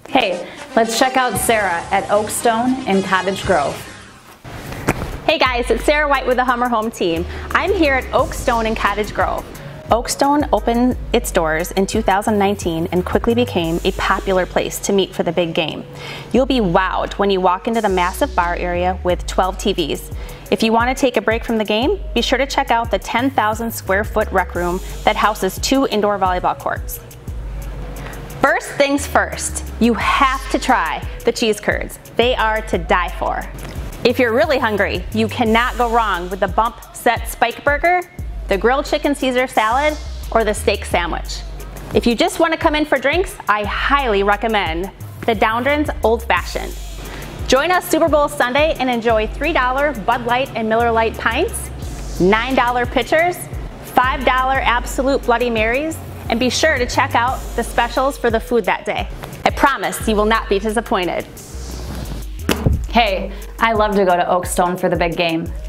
Hey, let's check out Sarah at Oakstone in Cottage Grove. Hey guys, it's Sarah White with the Huemmer Home Team. I'm here at Oakstone in Cottage Grove. Oakstone opened its doors in 2019 and quickly became a popular place to meet for the big game. You'll be wowed when you walk into the massive bar area with 12 TVs. If you want to take a break from the game, be sure to check out the 10,000 square foot rec room that houses 2 indoor volleyball courts. First things first, you have to try the cheese curds. They are to die for. If you're really hungry, you cannot go wrong with the bump set spike burger, the grilled chicken Caesar salad, or the steak sandwich. If you just want to come in for drinks, I highly recommend the Downdren's Old Fashioned. Join us Super Bowl Sunday and enjoy $3 Bud Light and Miller Lite pints, $9 pitchers, $5 Absolute Bloody Marys, and be sure to check out the specials for the food that day. I promise you will not be disappointed. Hey, I love to go to Oakstone for the big game.